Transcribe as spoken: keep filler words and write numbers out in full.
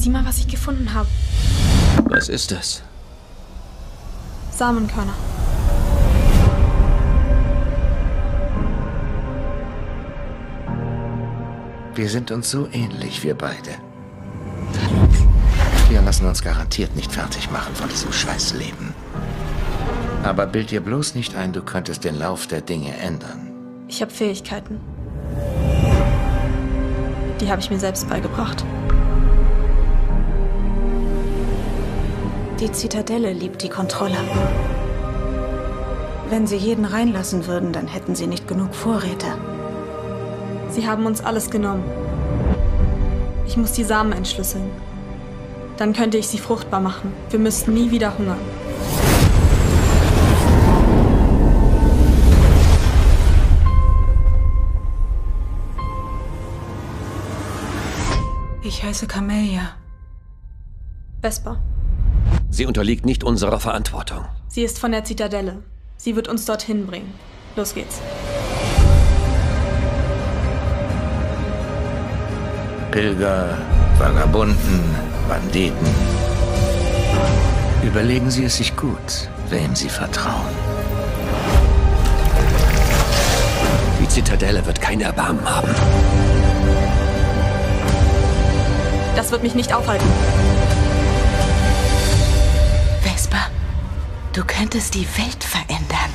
Sieh mal, was ich gefunden habe. Was ist das? Samenkörner. Wir sind uns so ähnlich, wir beide. Wir lassen uns garantiert nicht fertig machen von diesem Scheißleben. Aber bild dir bloß nicht ein, du könntest den Lauf der Dinge ändern. Ich habe Fähigkeiten. Die habe ich mir selbst beigebracht. Die Zitadelle liebt die Kontrolle. Wenn sie jeden reinlassen würden, dann hätten sie nicht genug Vorräte. Sie haben uns alles genommen. Ich muss die Samen entschlüsseln. Dann könnte ich sie fruchtbar machen. Wir müssten nie wieder hungern. Ich heiße Camellia. Vesper. Sie unterliegt nicht unserer Verantwortung. Sie ist von der Zitadelle. Sie wird uns dorthin bringen. Los geht's. Pilger, Vagabunden, Banditen. Überlegen Sie es sich gut, wem Sie vertrauen. Die Zitadelle wird kein Erbarmen haben. Das wird mich nicht aufhalten. Vesper, du könntest die Welt verändern.